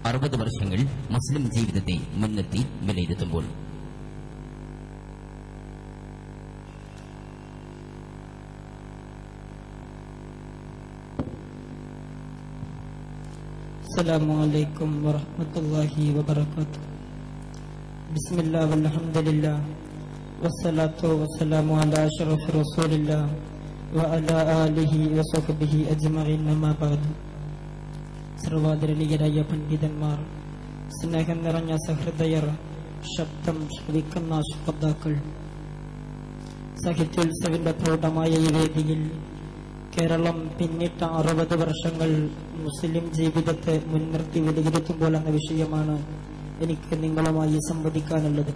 60 വർഷങ്ങൾ മുസ്ലിം ജീവിതത്തെ മുൻനിർത്തി വിലയിരുത്തുമ്പോൾ അസ്സലാമു അലൈക്കും വറഹ്മത്തുള്ളാഹി വബറകാതുഹു. ബിസ്മില്ലാ വൽഹംദുലില്ലാ വസ്സലാത്തു വസ്സലാമു അലാ അഷ്റഫി റസൂലില്ലാ വഅലാ ആലിഹി വസഹ്ബിഹി അജ്മഈൻ. അമ്മാ ബഅദ്. സർവാദരണീയരായ പണ്ഡിതന്മാർ, സ്നേഹം നിറഞ്ഞ സഹൃദയർ, ശബ്ദം ശ്രവിക്കുന്ന ശ്രോതാക്കൾ, സാഹിത്യോത്സവിന്റെ പ്രൗഢമായ ഈ വേദിയിൽ കേരളം പിന്നിട്ട 60 വർഷങ്ങൾ മുസ്ലിം ജീവിതത്തെ മുൻനിർത്തി വിലയിരുത്തുമ്പോൾ എന്ന വിഷയമാണ് എനിക്ക് നിങ്ങളുമായി സംവദിക്കാനുള്ളത്.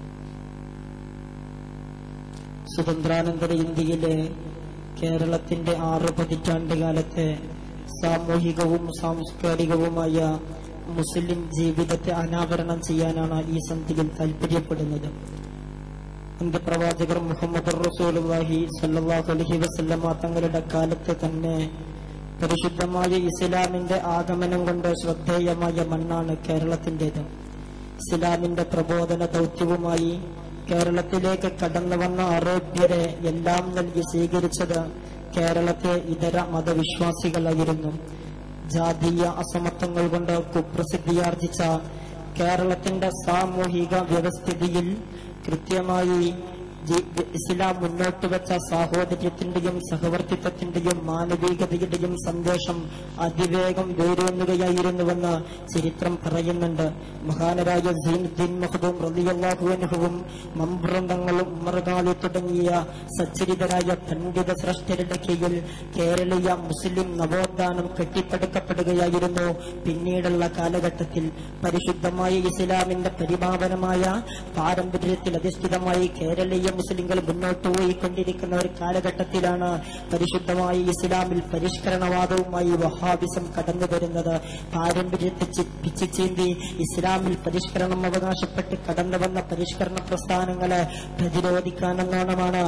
സ്വതന്ത്രാനന്തര ഇന്ത്യയിലെ കേരളത്തിന്റെ 6 പതിറ്റാണ്ട് കാലത്തെ സാമൂഹികവും സാംസ്കാരികവുമായ മുസ്ലിം ജീവിതത്തെ അനാവരണം ചെയ്യാനാണ് ഈ സന്ധിയിൽ താല്പര്യപ്പെടുന്നത്. അന്ത്യപ്രവാചകർ മുഹമ്മദ് റസൂലുള്ളാഹി സ്വല്ലല്ലാഹു അലൈഹി വസല്ലമ തങ്ങളുടെ കാലത്ത് തന്നെ പരിശുദ്ധമായ ഇസ്ലാമിന്റെ ആഗമനം കൊണ്ട് ശ്രദ്ധേയമായ മണ്ണാണ് കേരളത്തിന്റേത്. ഇസ്ലാമിന്റെ പ്രബോധന ദൗത്യവുമായി കേരളത്തിലേക്ക് കടന്നു വന്ന അറേബ്യരെ എല്ലാം നൽകി സ്വീകരിച്ചത് കേരളത്തെ ഇതര മതവിശ്വാസികളായിരുന്നു. ജാതീയ അസമത്വങ്ങൾ കൊണ്ട് കുപ്രസിദ്ധിയാർജിച്ച കേരളത്തിന്റെ സാമൂഹിക വ്യവസ്ഥിതിയിൽ കൃത്യമായി ഇസ്ലാം മുന്നോട്ട് വെച്ച സാഹോദര്യത്തിന്റെയും സഹവർത്തിത്വത്തിന്റെയും മാനവികതയുടെയും സന്ദേശം അതിവേഗം വേരൂന്നുകയായിരുന്നുവെന്ന് ചരിത്രം പറയുന്നുണ്ട്. മഹാനരായ സൈനുദ്ദീൻ മഖ്ദൂം റളിയല്ലാഹു അൻഹുവും മമ്പൃന്തങ്ങളും ഉമർഗാലി തുടങ്ങിയ സച്ചരിതരായ പണ്ഡിത ശ്രേഷ്ഠരുടെ കീഴിൽ കേരളീയ മുസ്ലിം നവോത്ഥാനം കെട്ടിപ്പടുക്കപ്പെടുകയായിരുന്നു. പിന്നീടുള്ള കാലഘട്ടത്തിൽ പരിശുദ്ധമായ ഇസ്ലാമിന്റെ പരിപാവനമായ പാരമ്പര്യത്തിൽ അധിഷ്ഠിതമായി കേരളീയ മുസ്ലിങ്ങൾ മുന്നോട്ട് പോയിക്കൊണ്ടിരിക്കുന്ന ഒരു കാലഘട്ടത്തിലാണ് പരിശുദ്ധമായ ഇസ്ലാമിൽ പരിഷ്കരണവാദവുമായി വഹാബിസം കടന്നു വരുന്നത്. പാരമ്പര്യത്തെ പിച്ചിച്ചീന്തി ഇസ്ലാമിൽ പരിഷ്കരണം അവകാശപ്പെട്ട് കടന്നു വന്ന പരിഷ്കരണ പ്രസ്ഥാനങ്ങളെ പ്രതിരോധിക്കാനെന്നോണമാണ്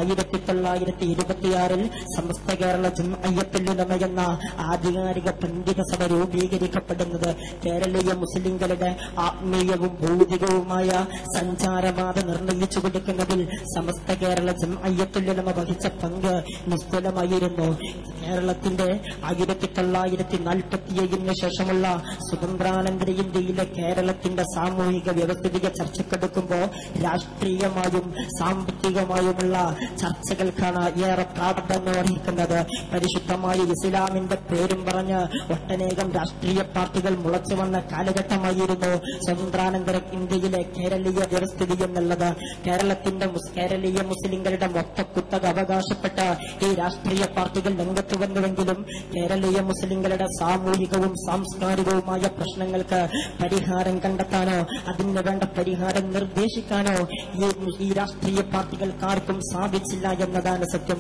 1926 സമസ്ത കേരള ജംഇയ്യത്തുൽ ഉലമ എന്ന ആധികാരിക പണ്ഡിത സഭ രൂപീകരിക്കപ്പെടുന്നത്. കേരളീയ മുസ്ലിങ്ങളുടെ ആത്മീയവും ഭൗതികവുമായ സഞ്ചാരപാത നിർണയിച്ചു കൊടുക്കുന്നതിൽ സമസ്ത കേരള ജംഇയ്യത്തുൽ ഉലമ വഹിച്ച പങ്ക് നിസ്തുലമായിരുന്നു. കേരളത്തിന്റെ 1947 ശേഷമുള്ള സ്വതന്ത്രാനന്തര ഇന്ത്യയിലെ കേരളത്തിന്റെ സാമൂഹിക വ്യവസ്ഥിതിയെ ചർച്ചക്കെടുക്കുമ്പോൾ രാഷ്ട്രീയമായും സാമ്പത്തികമായുമുള്ള ചർച്ചകൾക്കാണ് ഏറെ പ്രാധാന്യം അർഹിക്കുന്നത്. പരിശുദ്ധമായ ഇസ്ലാമിന്റെ പേരും പറഞ്ഞ് ഒട്ടനേകം രാഷ്ട്രീയ പാർട്ടികൾ മുളച്ചു വന്ന കാലഘട്ടമായിരുന്നു സ്വതന്ത്രാനന്തര ഇന്ത്യയിലെ കേരളീയ വ്യവസ്ഥിതി എന്നുള്ളത്. കേരളീയ മുസ്ലിങ്ങളുടെ മൊത്തക്കുത്തക അവകാശപ്പെട്ട ഈ രാഷ്ട്രീയ പാർട്ടികൾ രംഗത്ത് വന്നുവെങ്കിലും കേരളീയ മുസ്ലിങ്ങളുടെ സാമൂഹികവും സാംസ്കാരികവുമായ പ്രശ്നങ്ങൾക്ക് പരിഹാരം കണ്ടെത്താനോ അതിന് വേണ്ട പരിഹാരം നിർദ്ദേശിക്കാനോ ഈ രാഷ്ട്രീയ പാർട്ടികൾക്കാർക്കും സാധിച്ചില്ല എന്നതാണ് സത്യം.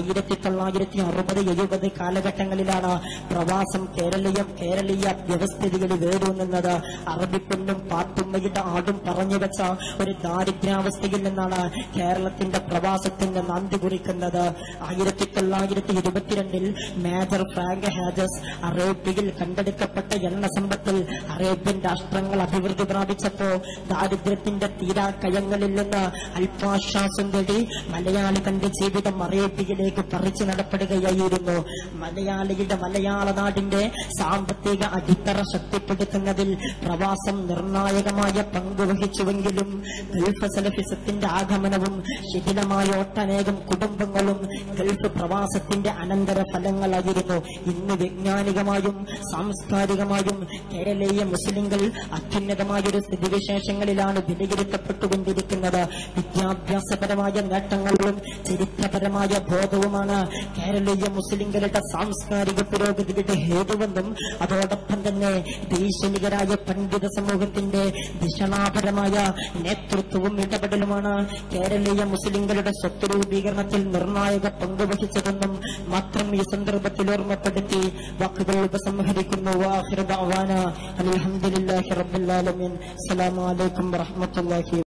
1960-70 കാലഘട്ടങ്ങളിലാണ് പ്രവാസം കേരളീയ വ്യവസ്ഥിതിയിൽ വേരൂന്നുന്നത്. അറബിപ്പെണ്ണും പാത്തുമ്മയുടെ ആടും പറഞ്ഞു വെച്ച ഒരു ദാരിദ്ര്യാവസ്ഥയിൽ നിന്നാണ് കേരളത്തിന്റെ പ്രവാസത്തിന്റെ നാന്തി കുറിക്കുന്നത്. 1922 മേജർ ഫ്രാങ്ക് ഹാജസ് അറേബ്യയിൽ കണ്ടെടുക്കപ്പെട്ട എണ്ണ സമ്പത്തിൽ അറേബ്യൻ രാഷ്ട്രങ്ങൾ അഭിവൃദ്ധി പ്രാപിച്ചപ്പോ ദാരിദ്ര്യത്തിന്റെ തീരാക്കയങ്ങളിൽ നിന്ന് അല്പാശ്വാസം തേടി മലയാളി തന്റെ ജീവിതം അറേബ്യയിലേക്ക് പറിച്ചു നടപ്പെടുകയായിരുന്നു. മലയാള നാടിന്റെ സാമ്പത്തിക അടിത്തറ ശക്തിപ്പെടുത്തുന്നതിൽ പ്രവാസം നിർണായകമായ പങ്ക് വഹിച്ചുവെങ്കിലും ഗൾഫ് സലഫിസത്തിന്റെ ആഗമനവും ശിഥിലമായ ഒട്ടനേകം കുടുംബങ്ങളും ഗൾഫ് പ്രവാസത്തിന്റെ അനന്തര ഫലങ്ങളായിരുന്നു. ഇന്ന് വൈജ്ഞാനികമായും സാംസ്കാരികമായും കേരളീയ മുസ്ലിങ്ങൾ അത്യുന്നതമായൊരു സ്ഥിതിവിശേഷങ്ങളിലാണ് വിലയിരുത്തപ്പെട്ടുകൊണ്ടിരിക്കുന്നത്. വിദ്യാഭ്യാസപരമായ നേട്ടങ്ങളും ചരിത്രപരമായ ബോധവുമാണ് കേരളീയ മുസ്ലിങ്ങളുടെ സാംസ്കാരിക പുരോഗതിയുടെ ഹേതുവെന്നും അതോടൊപ്പം തന്നെ ദൈശനികരായ പണ്ഡിത സമൂഹത്തിന്റെ ദിശണാപരമായ നേതൃത്വവും ഇടപെടലുമാണ് കേരളീയ മുസ്ലിങ്ങളുടെ സ്വത്ത് രൂപീകരണത്തിൽ നിർണായക പങ്കുവഹിച്ചതെന്നും മാത്രം ഈ സന്ദർഭത്തിൽ ഓർമ്മപ്പെടുത്തി വാക്കുകൾ ഉപസംഹരിക്കുന്നു. വാഖിറു ദഅവാന അൽഹംദുലില്ലാഹി റബ്ബിൽ ആലമീൻ. അസ്സലാമു അലൈക്കും വറഹ്മത്തുള്ളാഹി